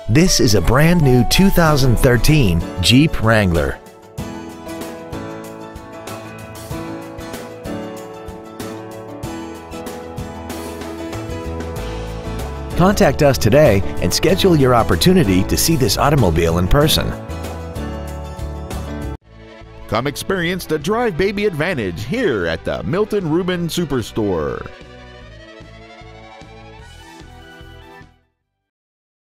This is a brand new 2013 Jeep Wrangler. Contact us today and schedule your opportunity to see this automobile in person. Come experience the Drive Baby advantage here at the Milton Ruben Superstore.